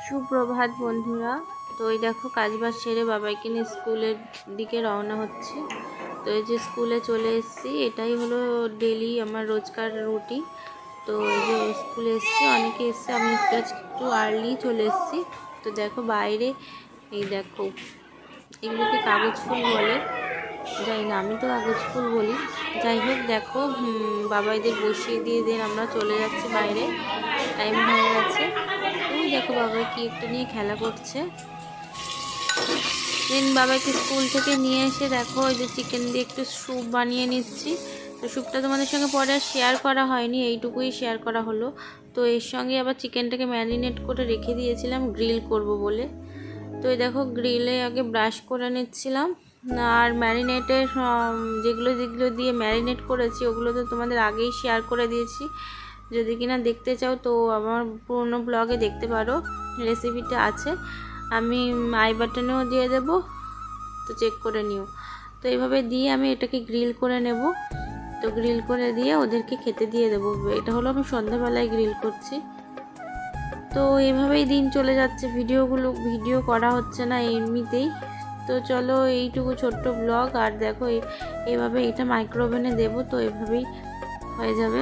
সুপ্রভাত বন্ধুরা। তো এই দেখো কাজবাজ সেরে বাবাইকে নিয়ে স্কুলের দিকে রওনা হচ্ছে। তো এই যে স্কুলে চলে এসেছি, এটাই হলো ডেলি আমার রোজকার রুটিন। তো এই যে স্কুলে এসেছি, অনেকে এসছে, আমি একটু আর্লি চলে এসেছি। তো দেখো বাইরে এই দেখো, এগুলোকে কাগজ ফুল বলে, যাই না, আমি তো কাগজ ফুল বলি। যাই হোক, দেখো বাবাইদের বসিয়ে দিয়ে দেন আমরা চলে যাচ্ছি বাইরে, টাইম হয়ে গেছে। ওই দেখো বাবাই কি একটা নিয়ে খেলা করছে। দেন বাবাইকে স্কুল থেকে নিয়ে এসে দেখো ওই যে চিকেন দিয়ে একটু স্যুপ বানিয়ে নিচ্ছি। তো স্যুপটা তোমাদের সঙ্গে পরে আর শেয়ার করা হয়নি, এইটুকুই শেয়ার করা হলো। তো এর সঙ্গে আবার চিকেনটাকে ম্যারিনেট করে রেখে দিয়েছিলাম গ্রিল করব বলে। তো এই দেখো গ্রিলে আগে ব্রাশ করে নিচ্ছিলাম। আর ম্যারিনেটের যেগুলো দিয়ে ম্যারিনেট করেছি ওগুলো তো তোমাদের আগেই শেয়ার করে দিয়েছি। যদি কিনা দেখতে চাও তো আমার পুরনো ব্লগে দেখতে পারো, রেসিপিটা আছে, আমি আই বাটনেও দিয়ে দেব, তো চেক করে নিও। তো এইভাবে দিয়ে আমি এটাকে গ্রিল করে নেব। তো গ্রিল করে দিয়ে ওদেরকে খেতে দিয়ে দেবো। এটা হলো আমি সন্ধ্যাবেলায় গ্রিল করছি। তো এইভাবেই দিন চলে যাচ্ছে, ভিডিও করা হচ্ছে না এমনিতেই। তো চলো এইটুকু ছোট্ট ব্লগ। আর দেখো এইভাবে এটা মাইক্রোওভেনে দেবো, তো এইভাবেই হয়ে যাবে।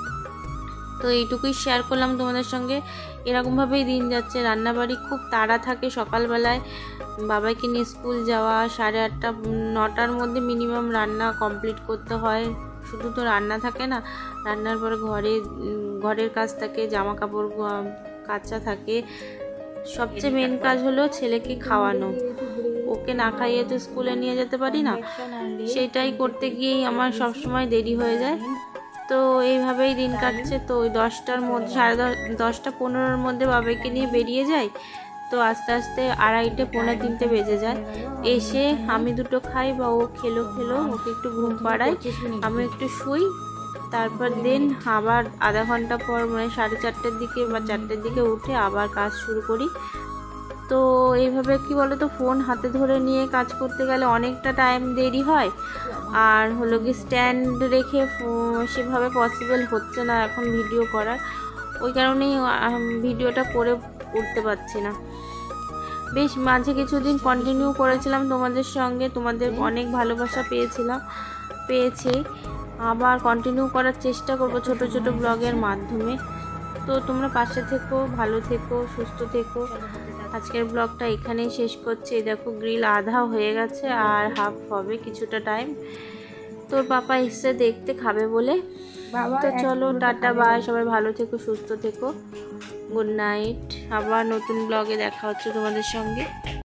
তো এইটুকুই শেয়ার করলাম তোমাদের সঙ্গে। এরকমভাবেই দিন যাচ্ছে, রান্নাবাড়ি খুব তাড়া থাকে সকালবেলায়, বাবাইকে নিয়ে স্কুল যাওয়া, 8:30 9টার মধ্যে মিনিমাম রান্না কমপ্লিট করতে হয়। শুধু তো রান্না থাকে না, রান্নার পরে ঘরের কাজ থাকে, জামা কাপড় কাচা থাকে। সবচেয়ে মেন কাজ হলো ছেলেকে খাওয়ানো, ওকে না খাইয়ে তো স্কুলে নিয়ে যেতে পারি না, সেটাই করতে গিয়েই আমার সবসময় দেরি হয়ে যায়। তো এইভাবেই দিন কাটছে। তো ওই 10টার মধ্যে 10:30 15-র মধ্যে বাবাইকে নিয়ে বেরিয়ে যাই। তো আস্তে আস্তে 2:30 পৌনে 3টে বেজে যায়। এসে আমি দুটো খাই বা ও খেলো, ওকে একটু ঘুম পাড়াই, আমি একটু শুই। তারপর দেন আবার আধা ঘন্টা পর মানে 4:30টার দিকে বা 4টের দিকে উঠে আবার কাজ শুরু করি। তো এইভাবে কি বলো তো, ফোন হাতে ধরে নিয়ে কাজ করতে গেলে অনেকটা টাইম দেরি হয়। আর হলো কি স্ট্যান্ড রেখে সেভাবে পসিবল হচ্ছে না এখন ভিডিও করার, ওই কারণেই ভিডিওটা করে উঠতে পারছি না। বেশ মাঝে কিছুদিন কন্টিনিউ করেছিলাম তোমাদের সঙ্গে, তোমাদের অনেক ভালোবাসা পেয়েছি। আবার কন্টিনিউ করার চেষ্টা করব ছোট ছোট ব্লগের মাধ্যমে। তো তোমরা পাশে থেকো, ভালো থেকো, সুস্থ থেকো। আজকের ব্লগটা এখানেই শেষ করছি। দেখো গ্রিল আধা হয়ে গেছে আর হাফ হবে কিছুটা টাইম। তোর পাপা এসে দেখতে খাবে বলে। তো চলো টাটা বাই, সবাই ভালো থেকো, সুস্থ থেকো, গুড নাইট। আবার নতুন ব্লগে দেখা হচ্ছে তোমাদের সঙ্গে।